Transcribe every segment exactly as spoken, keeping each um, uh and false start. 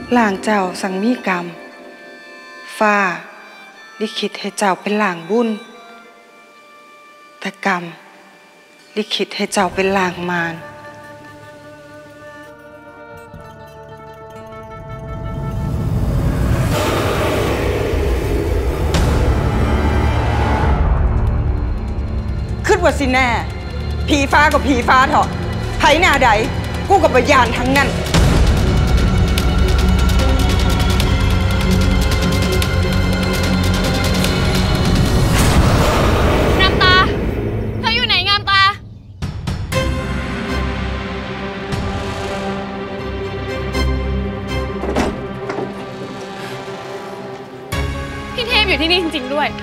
หลางเจ้าสังมีกรรมฟ้าลิขิตให้เจ้าเป็นหลางบุญแต่กรรมลิขิตให้เจ้าเป็นหลางมารขึ้นว่าสิแน่ผีฟ้ากับผีฟ้าเถอะไผหน้าใดกูกับวิญญาณทั้งนั้นงามตาเธออยู่ไหนงามตาพี่เทพอยู่ที่นี่จริงๆด้วย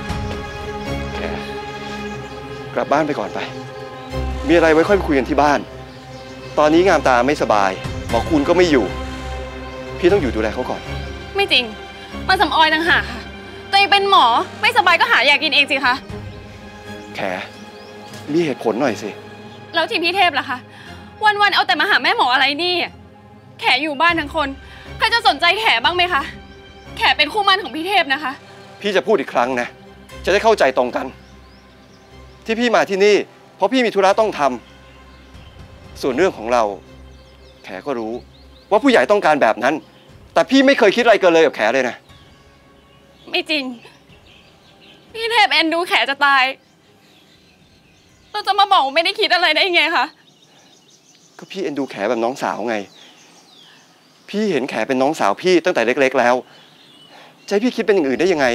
กลับบ้านไปก่อนไปมีอะไรไว้ค่อยคุยกันที่บ้านตอนนี้งามตาไม่สบายหมอคุณก็ไม่อยู่พี่ต้องอยู่ดูแลเขาก่อนไม่จริงมันสำออยต่างหากค่ะตัวเองเป็นหมอไม่สบายก็หาอยากกินเองสิคะแขมีเหตุผลหน่อยสิแล้วทีมพี่เทพล่ะคะวันๆเอาแต่มาหาแม่หมออะไรนี่แขอยู่บ้านทั้งคนใครจะสนใจแขบ้างไหมคะแขเป็นคู่มั่นของพี่เทพนะคะพี่จะพูดอีกครั้งนะจะได้เข้าใจตรงกันที่พี่มาที่นี่เพราะพี่มีธุระต้องทำส่วนเรื่องของเราแขก็รู้ว่าผู้ใหญ่ต้องการแบบนั้นแต่พี่ไม่เคยคิดอะไรเกินเลยกับแขเลยนะไม่จริงพี่เทพเอ็นดูแขจะตายเราจะมาบอกไม่ได้คิดอะไรได้ไงคะก็พี่เอ็นดูแขแบบน้องสาวไงพี่เห็นแขเป็นน้องสาวพี่ตั้งแต่เล็กๆแล้วจะให้พี่คิดเป็นอย่างอื่นได้ยังไง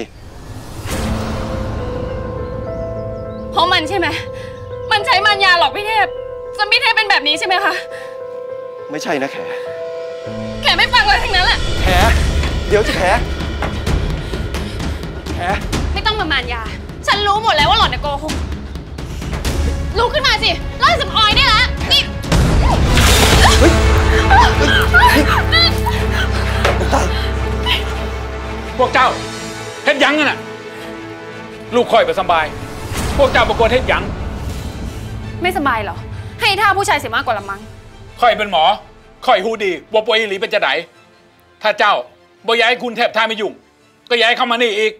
เพราะมันใช่ไหมมันใช้มันยาหลอกพี่เทพจนพี่เทพเป็นแบบนี้ใช่ไหมคะไม่ใช่นะแขแขไม่ฟังเลยทั้งนั้นแหละแขเดี๋ยวจะแขแขไม่ต้องมามันยาฉันรู้หมดแล้วว่าหล่อนเนี่ยโกหกลุกขึ้นมาสิเลิกสำออยได้แล้วนี่พวกเจ้าเฮ็ดยังน่ะลูกคอยไปสบายพวกเจ้าประกวดเฮ็ดยังไม่สบายเหรอให้ท่าผู้ชายเสียมากกว่าละมั้งคอยเป็นหมอคอยฮูดีว่าป่วยหรือเป็นจะไหนถ้าเจ้าบ่ย้ายคุณแทบท่าไม่ยุ่งก็ย้ายเข้ามานี่อีก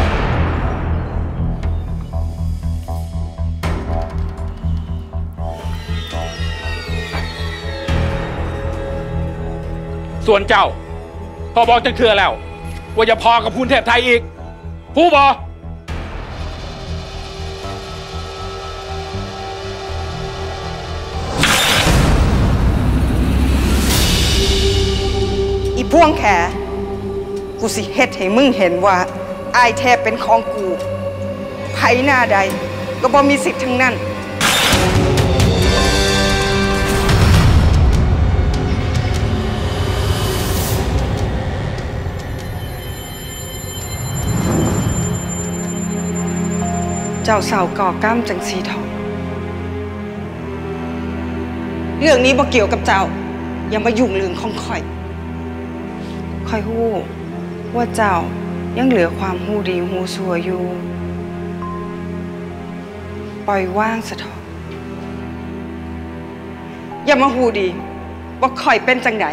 ส่วนเจ้าพอบอกจะเชื่อแล้วว่าจะพอกับคุณเทพไทยอีกผู้บออีพวงแขกูสิเฮ็ดให้มึงเห็นว่าอายแทบเป็นของกูไผหน้าใดก็บ่มีสิทธิ์ทั้งนั้นเจ้าสาวก่อก้ามจังสีทองเรื่องนี้บ่เกี่ยวกับเจ้าอย่ามายุ่งเรื่องของข่อยข่อยฮู้ว่าเจ้ายังเหลือความฮู้ดีฮู้ชั่วอยู่ปล่อยว่างซะเถอะอย่ามาฮู้ดีว่าข่อยเป็นจังใด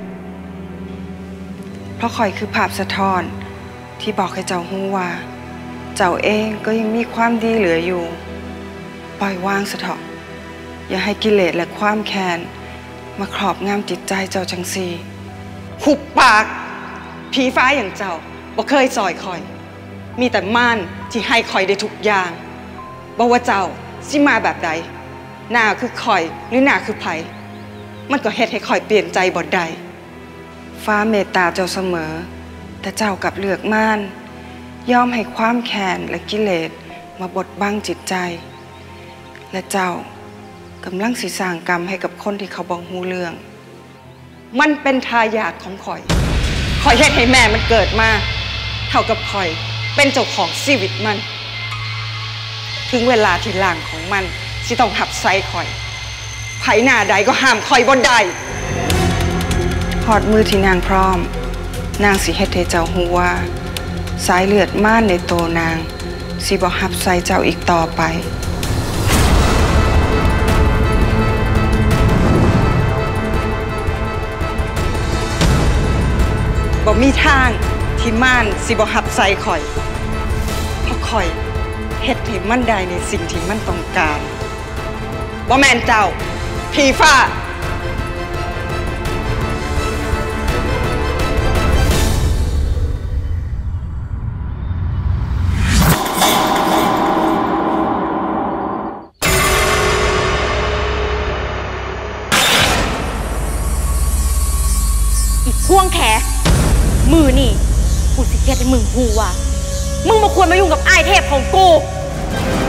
เพราะข่อยคือภาพสะท้อนที่บอกให้เจ้าฮู้ว่าเจ้าเองก็ยังมีความดีเหลืออยู่ปล่อยว่างซะเถอะอย่าให้กิเลสและความแค้นมาครอบงำจิตใจเจ้าจังซีหุบปากผีฟ้าอย่างเจ้าบ่เคยซอยคอยมีแต่ม่านที่ให้คอยได้ทุกอย่างบ่ว่าเจ้าสิมาแบบใดหน้าคือคอยหรือหน้าคือไผมันก็เฮ็ดให้คอยเปลี่ยนใจบ่ได้ฟ้าเมตตาเจ้าเสมอแต่เจ้ากับเลือกม่านยอมให้ความแค้นและกิเลสมาบดบังจิตใจและเจ้ากำลังสิสร้างกรรมให้กับคนที่เขาบ่ฮู้เรื่องมันเป็นทายาทของข่อยข่อยเฮ็ดให้แม่มันเกิดมาเท่ากับข่อยเป็นเจ้าของชีวิตมันถึงเวลาที่ร่างของมันสิต้องหับไซข่อยไผหน้าใดก็ห้ามข่อยบ่ได้หอดมือที่นางพร้อมนางสิเฮ็ดให้เจ้าฮู้ว่าสายเลือดม่านในโตนางสิบ่หับไซเจ้าอีกต่อไปบ่มีทางที่ม่านสิบ่หับใส่ข่อยเพราะข่อยเฮ็ดให้มันได้ในสิ่งที่มันต้องการบ่แม่นเจ้าผีฟ้าอีกพ่วงแขมือนี่กูสิเฮ็ดให้มึงฮู้ว่ามึงมาควรมายุ่งกับอ้ายเทพของกู